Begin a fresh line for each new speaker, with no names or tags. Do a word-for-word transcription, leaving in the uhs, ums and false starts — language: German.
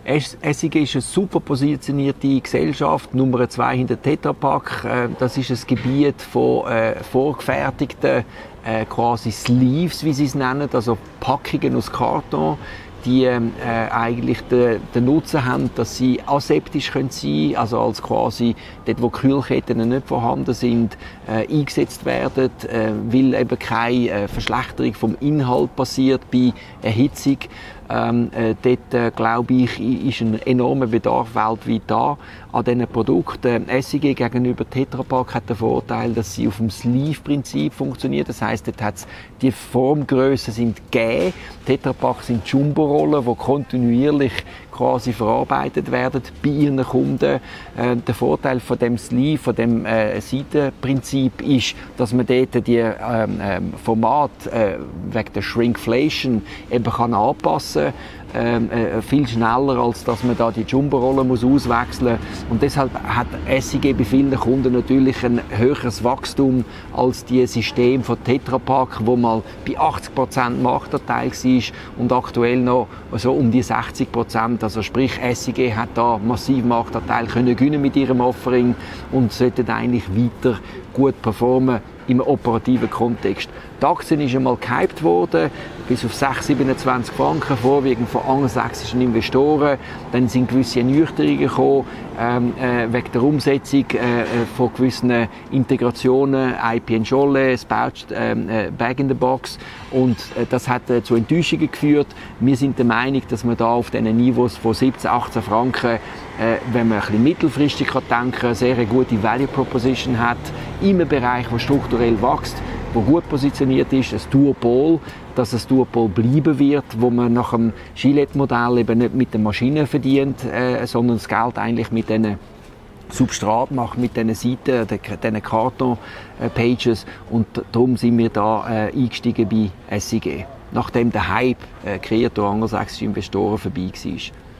S I G ist eine super positionierte Gesellschaft, Nummer zwei hinter Tetra Pak. Das ist ein Gebiet von äh, vorgefertigten äh, quasi Sleeves, wie sie es nennen, also Packungen aus Karton, die äh, eigentlich den, den Nutzen haben, dass sie aseptisch können sein, also als quasi dort, wo Kühlketten nicht vorhanden sind, äh, eingesetzt werden, äh, weil eben keine äh, Verschlechterung vom Inhalt passiert bei Erhitzung. Ähm, äh, dort, äh, glaube ich, ist ein enormer Bedarf weltweit da an diesen Produkten. S I G gegenüber Tetra Pak hat den Vorteil, dass sie auf dem Sleeve-Prinzip funktioniert. Das heisst, dort hat's die Formgrössen sind gegeben. Tetra Pak sind Jumbo-Rollen, die kontinuierlich quasi verarbeitet werden bei ihren Kunden. Äh, der Vorteil von dem Sleeve, von dem äh, Seitenprinzip ist, dass man dort die ähm, ähm, Format äh, wegen der Shrinkflation eben kann anpassen ähm, äh, viel schneller, als dass man da die Jumbo-Rollen muss auswechseln muss. Und deshalb hat S I G bei vielen Kunden natürlich ein höheres Wachstum als die System von Tetra Pak, wo mal bei achtzig Prozent Marktanteil war und aktuell noch so um die sechzig Prozent. Also sprich, S I G hat da massiv Marktanteil können gewinnen mit ihrem Offering und sollte eigentlich weiter gut performen im operativen Kontext. Die Aktie ist einmal gehypt worden, bis auf sechs Komma siebenundzwanzig Franken, vorwiegend von angelsächsischen Investoren. Dann sind gewisse Ernüchterungen gekommen, ähm, äh, wegen der Umsetzung äh, von gewissen Integrationen, I P and Scholle, Spouch, äh, Bag in the Box. Und äh, das hat äh, zu Enttäuschungen geführt. Wir sind der Meinung, dass man da auf diesen Niveaus von siebzehn, achtzehn Franken, äh, wenn man ein bisschen mittelfristig kann denken, eine sehr gute Value Proposition hat, in einem Bereich, der strukturell wächst, wo gut positioniert ist, ein Duopol, dass es Duopol bleiben wird, wo man nach dem Gillette-Modell eben nicht mit den Maschinen verdient, äh, sondern das Geld eigentlich mit diesen Substrat macht, mit diesen Seiten, diesen Karton-Pages. Und darum sind wir da äh, eingestiegen bei S I G, nachdem der Hype äh, kreiert durch angelsächsische Investoren vorbei war.